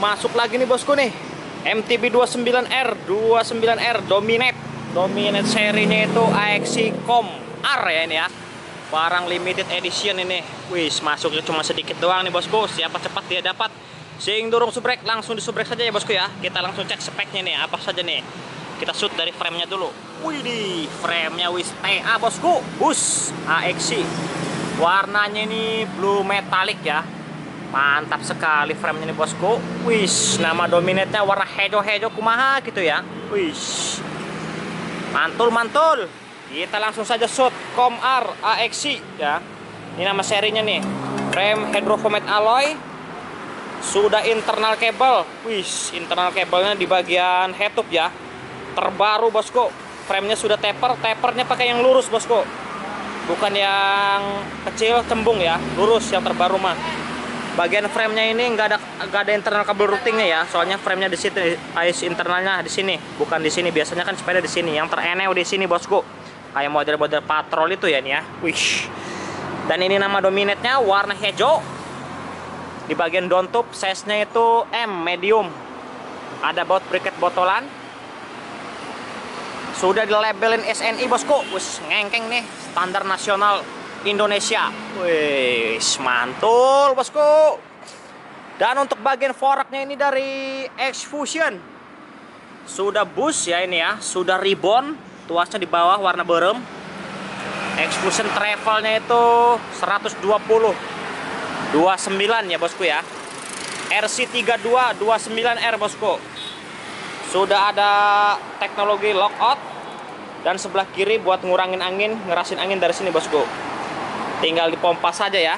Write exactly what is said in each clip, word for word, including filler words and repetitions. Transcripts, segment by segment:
masuk lagi nih bosku nih. M T B dua puluh sembilan R, dua puluh sembilan R Dominate. Dominate serinya itu A X C Com R ya ini ya. Barang limited edition ini. Wis, masuknya cuma sedikit doang nih bosku. Siapa cepat dia dapat. Sing durung subrek, langsung disubrek saja ya bosku ya. Kita langsung cek speknya nih, apa saja nih. Kita shoot dari framenya dulu. Wih di framenya wis T A bosku. Bus A X C. Warnanya ini blue metallic ya. Mantap sekali framenya nih bosku. Wis, nama Dominate-nya warna hejo-hejo kumaha gitu ya. Wis. Mantul mantul. Kita langsung saja shoot Com R A X C ya. Ini nama serinya nih. Frame hydrofomet alloy. Sudah internal cable. Wis, internal cable-nya di bagian head-up ya. Terbaru bosku. Framenya sudah taper, tapernya pakai yang lurus bosku. Bukan yang kecil cembung ya, lurus yang terbaru mah. Bagian framenya ini nggak ada nggak ada internal kabel routingnya ya. Soalnya framenya di sini, ice internalnya di sini, bukan di sini. Biasanya kan sepeda di sini. Yang tereneo di sini bosku. Kayak model-model patrol itu ya nih ya. Wih. Dan ini nama Dominate-nya warna hijau. Di bagian downtup size-nya itu M medium. Ada baut bracket botolan. Sudah dilabelin S N I bosku. Wis, ngengkeng nih, standar nasional Indonesia. Wis, mantul bosku. Dan untuk bagian foraknya ini dari X-Fusion. Sudah bus ya ini ya, sudah ribbon. Tuasnya di bawah warna berem. X-Fusion travelnya itu seratus dua puluh dua puluh sembilan ya bosku ya. R C tiga dua dua puluh sembilan R bosku. Sudah ada teknologi lockout. Dan sebelah kiri buat ngurangin angin, ngerasin angin dari sini bosku. Tinggal dipompa saja ya.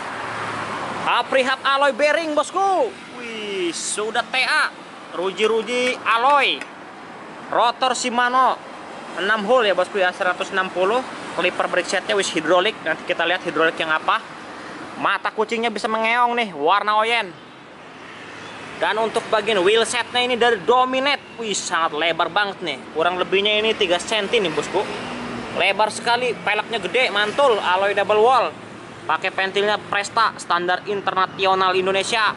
Aprihab alloy bearing bosku. Wih, sudah T A. Ruji-ruji alloy. Rotor Shimano enam hole ya bosku ya, seratus enam puluh. Clipper brake setnya wis hidrolik. Nanti kita lihat hidrolik yang apa. Mata kucingnya bisa mengeong nih, warna oyen. Dan untuk bagian wheel setnya ini dari Dominate. Wih, sangat lebar banget nih. Kurang lebihnya ini tiga sentimeter nih bosku. Lebar sekali, peleknya gede, mantul, alloy double wall. Pakai ventilnya Presta, standar internasional Indonesia.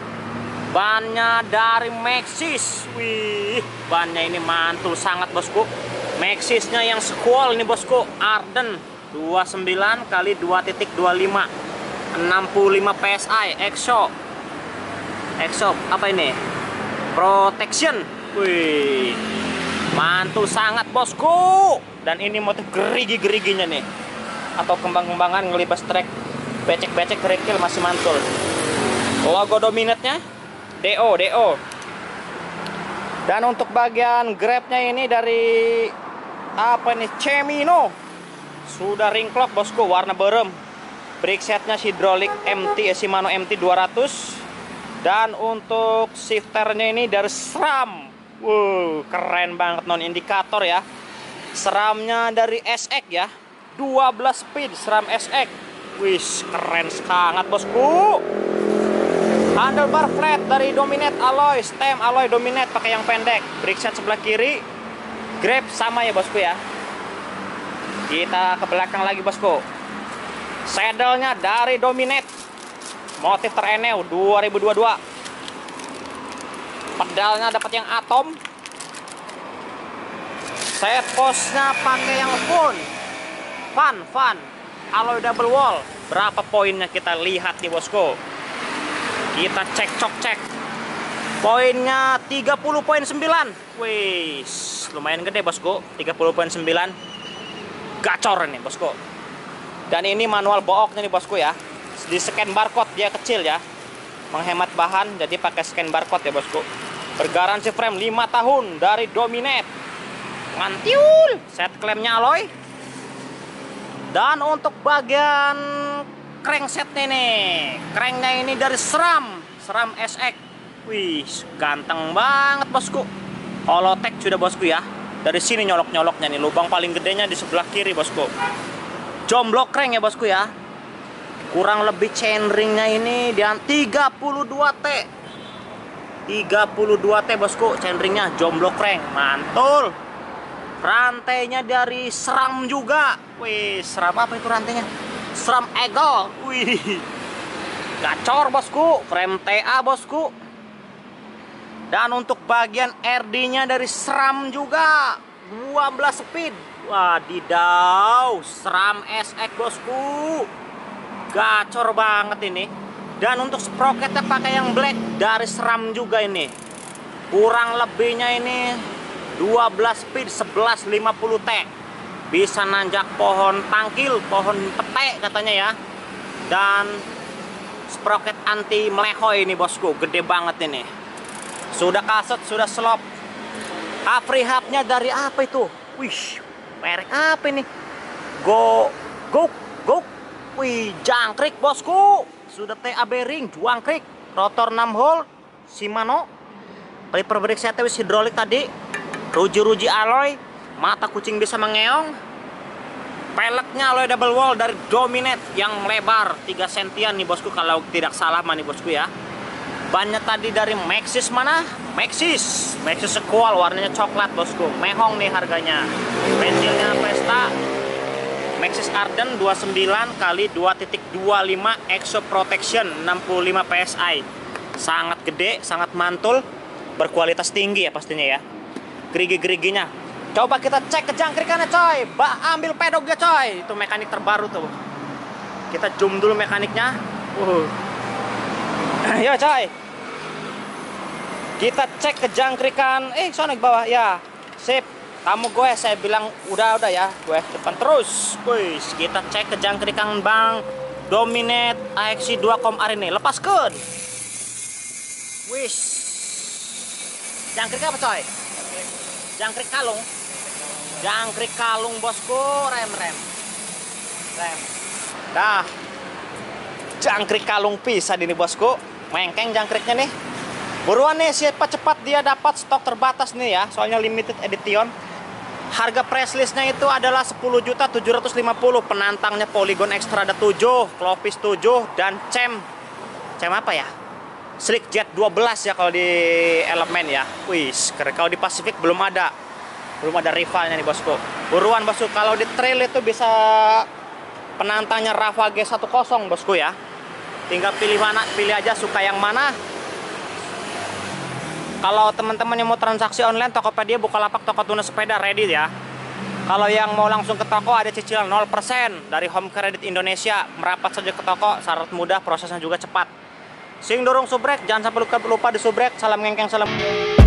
Bannya dari Maxxis. Wih, bannya ini mantul sangat bosku. Maxxisnya yang squall ini bosku, Arden dua puluh sembilan kali dua titik dua lima. enam puluh lima P S I, Exo. Exo, apa ini? Protection. Wih, mantul sangat bosku. Dan ini motif gerigi-geriginya nih. Atau kembang-kembangan ngelibas trek. Becek-becek kerikil masih mantul. Logo Dominate-nya D O, D O. Dan untuk bagian grabnya ini dari apa nih? Cemino. Sudah ring clock bosku, warna berem. Brake setnya hidrolik M T, Shimano M T dua ratus. Dan untuk shifternya ini dari SRAM. Wow, keren banget, non indikator ya. Seramnya dari S X ya, dua belas speed seram S X. Wis, keren sangat bosku. Handlebar flat dari Dominate alloy, stem alloy Dominate pakai yang pendek. Brake set sebelah kiri. Grab sama ya bosku ya. Kita ke belakang lagi bosku. Saddle-nya dari Dominate. Motif tereneo dua ribu dua puluh dua. Pedalnya dapat yang atom. Set posnya pakai yang fun. Fun, fun. Alloy double wall. Berapa poinnya kita lihat nih bosku. Kita cek cok cek. Poinnya tiga puluh koma sembilan. Wih, lumayan gede bosku. tiga puluh koma sembilan. Gacor nih bosku. Dan ini manual booknya nih bosku ya. Di scan barcode dia kecil ya. Menghemat bahan jadi pakai scan barcode ya bosku. Bergaransi frame lima tahun dari Dominate. Mantul. Set klemnya alloy. Dan untuk bagian cranksetnya nih. Cranknya ini dari SRAM. SRAM S X. Wih, ganteng banget bosku. Holotek sudah bosku ya. Dari sini nyolok-nyoloknya nih. Lubang paling gedenya di sebelah kiri bosku. Jomblok crank ya bosku ya. Kurang lebih chainringnya ini di tiga puluh dua T. tiga puluh dua T bosku chainringnya, jomblok crank. Mantul. Rantainya dari SRAM juga. Wih, SRAM apa itu rantainya? SRAM Eagle. Wih. Gacor bosku, frame T A bosku. Dan untuk bagian R D-nya dari SRAM juga dua belas speed. Wadidaw, SRAM S X bosku. Gacor banget ini. Dan untuk sprocketnya pakai yang black dari SRAM juga ini. Kurang lebihnya ini dua belas speed sebelas lima puluh T. Bisa nanjak pohon tangkil, pohon pete katanya ya. Dan sprocket anti melehoi ini bosku, gede banget ini. Sudah kaset, sudah slop. Free hubnya dari apa itu? Wih, merek apa ini? Go, go, go. Wih, jangkrik bosku. Sudah T A bearing, jangkrik. Rotor enam hole, Shimano. Kaliper brake setnya wis hidrolik tadi. Ruji-ruji alloy. Mata kucing bisa mengeong. Peleknya alloy double wall dari Dominate yang lebar tiga sentian nih bosku, kalau tidak salah nih bosku ya. Bannya tadi dari Maxxis mana? Maxxis, Maxxis Sequel warnanya coklat bosku. Mehong nih harganya. Pensilnya Presta Maxxis Arden dua puluh sembilan kali dua titik dua lima Exo Protection enam puluh lima P S I. Sangat gede, sangat mantul, berkualitas tinggi ya pastinya ya. Gerigi-geriginya. Coba kita cek kejangkrikannya coy. Ba, ambil pedoknya coy. Itu mekanik terbaru tuh. Kita zoom dulu mekaniknya. Uh. Yo coy. Kita cek kejangkrikan. Eh, sono ke bawah ya. Sip. Kamu gue saya bilang udah udah ya. Gue depan terus. Wih, kita cek kejangkrikan Bang Dominate A X I dua Com R ini. Lepaskan. Wih. Jangkrik apa coy? Jangkrik kalung. Jangkrik kalung bosku, rem rem. Rem. Dah. Jangkrik kalung pisah ini bosku. Mengkeng jangkriknya nih. Buruan nih, siapa cepat dia dapat stok terbatas nih ya. Soalnya limited edition. Harga press listnya itu adalah sepuluh juta tujuh ratus lima puluh. Penantangnya Polygon Extrada tujuh, Clovis tujuh, dan Cem. Cem apa ya? Slick Jet dua belas ya kalau di elemen ya. Wih, kalau di Pacific belum ada. Belum ada rivalnya nih bosku. Buruan bosku, kalau di trail itu bisa penantangnya Rafa G sepuluh bosku ya. Tinggal pilih mana, pilih aja suka yang mana. Kalau teman-teman yang mau transaksi online, Tokopedia, Bukalapak, Tokotuna Sepeda ready ya. Kalau yang mau langsung ke toko ada cicilan nol persen dari Home Credit Indonesia. Merapat saja ke toko, syarat mudah, prosesnya juga cepat. Sing dorong subrek, jangan sampai lupa lupa di subrek. Salam ngengkeng, salam.